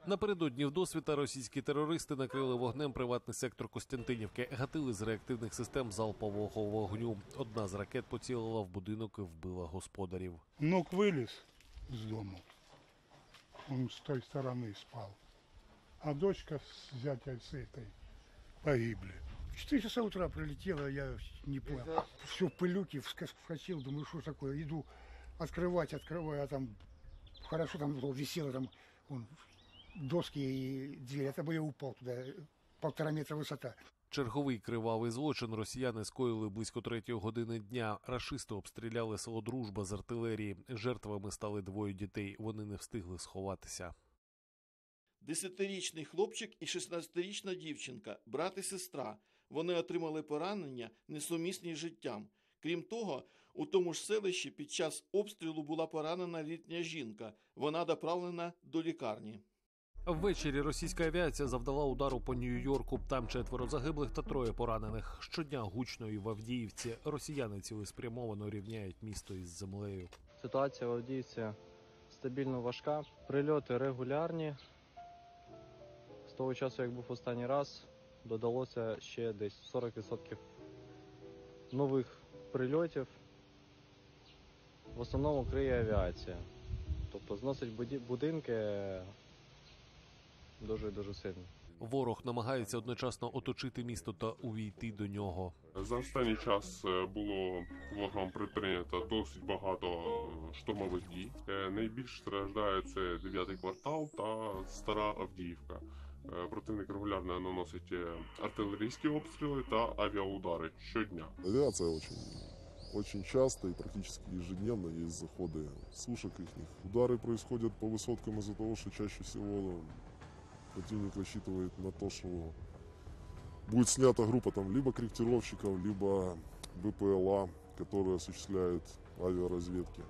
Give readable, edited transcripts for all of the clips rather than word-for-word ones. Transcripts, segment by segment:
Напередодні вдосвіта російські терористи накрили вогнем приватний сектор Костянтинівки, гатили з реактивних систем залпового вогню. Одна з ракет поцілила в будинок і вбила господарів. Внук виліз з дому, він з тої сторони спав, а дочка з зятя з цієї погибли. В 4 часа утра прилетело, я не понял. Все в пылюке, вскочил, думаю, что такое. Иду открываю, а там хорошо там висело, там вон, доски и дверь. Это бы я упал туда, 1,5 метра высота. Черговий кривавий злочин росіяни скоїли близько 3-ї години дня. Рашисти обстріляли село Дружба з артилерії. Жертвами стали 2 дітей. Вони не встигли сховатися. 10-річний хлопчик і 16-річна дівчинка, брат і сестра. Вони отримали поранення, несумісні з життям. Крім того, у тому ж селищі під час обстрілу була поранена літня жінка. Вона доправлена до лікарні. Ввечері російська авіація завдала удару по Нью-Йорку. Там 4 загиблих та 3 поранених. Щодня гучно і в Авдіївці. Росіяни цілеспрямовано рівняють місто із землею. Ситуація в Авдіївці стабільно важка. Прильоти регулярні. З того часу, як був останній раз, додалося ще десь 40% нових прильотів. В основному криє авіація. Тобто зносить будинки дуже сильно. Ворог намагається одночасно оточити місто та увійти до нього. За останній час було ворогом предприйнято досить багато штурмових дій. Найбільш страждає це 9-й квартал та Стара Авдіївка. Противник регулярно наносить артилерійські обстріли та авіаудари щодня. Авиация очень часто и практически ежедневно есть заходы сушек их. Удары происходят по высоткам из-за того, что чаще всего противник рассчитывает на то, что будет снята группа там либо корректировщиков, либо БПЛА, которые осуществляют авиаразведки.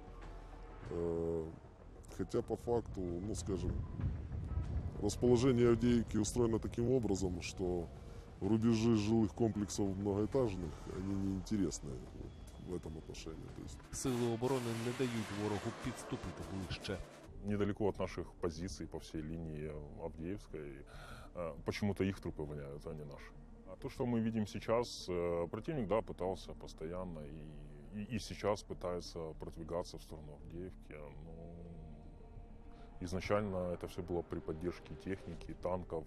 Хотя по факту, ну скажем, расположение Авдеевки устроено таким образом, что рубежи жилых комплексов многоэтажных, они неинтересны в этом отношении. То есть... Сили оборони не дають ворогу підступити ближче. Недалеко от наших позиций по всей линии Авдеевской почему-то их трупы воняют, а не наши. А то, что мы видим сейчас, противник, да, пытался постоянно и сейчас пытается продвигаться в сторону Авдеевки. Но изначально это все было при поддержке техники, танков,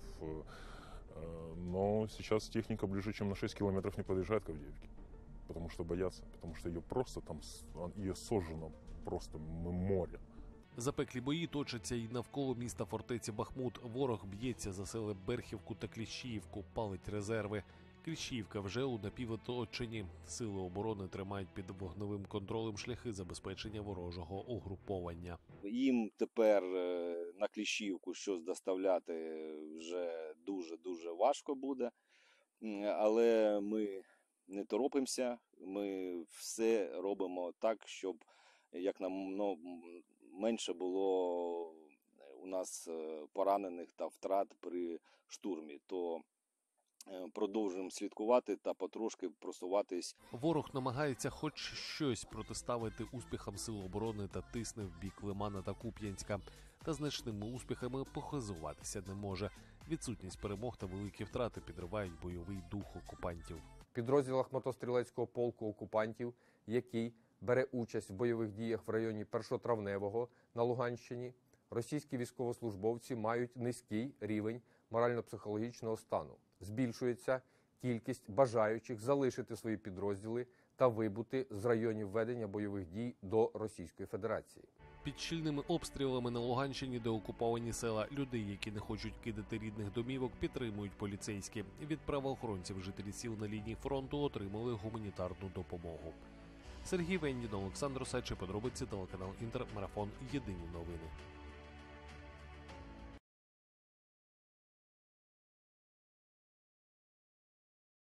но сейчас техника ближе, чем на 6 километров не подъезжает к Авдеевке. Потому что боятся, потому что ее просто там, ее сожжено просто море. Запеклі бої точаться і навколо міста фортеці Бахмут. Ворог б'ється за сели Берхівку та Кліщіївку, палить резерви. Кліщіївка вже у напівоточенні. Сили оборони тримають під вогневим контролем шляхи забезпечення ворожого угруповання. Їм тепер на Кліщіївку щось доставляти вже дуже важко буде. Але ми не торопимося, ми все робимо так, щоб як нам менше було у нас поранених та втрат при штурмі, то продовжуємо слідкувати та потрошки просуватись. Ворог намагається хоч щось протиставити успіхам сил оборони та тисне в бік Лимана та Куп'янська. Та значними успіхами похизуватися не може. Відсутність перемог та великі втрати підривають бойовий дух окупантів. В підрозділах мотострілецького полку окупантів, який бере участь в бойових діях в районі Першотравневого на Луганщині, російські військовослужбовці мають низький рівень морально-психологічного стану. Збільшується кількість бажаючих залишити свої підрозділи та вибути з районів ведення бойових дій до Російської Федерації. Під щільними обстрілами на Луганщині, де окуповані села, людей, які не хочуть кидати рідних домівок, підтримують поліцейські. Від правоохоронців жителі сіл на лінії фронту отримали гуманітарну допомогу. Сергій Вендін, Олександр Осадчий, подробиці, телеканал Інтер, марафон «Єдині новини».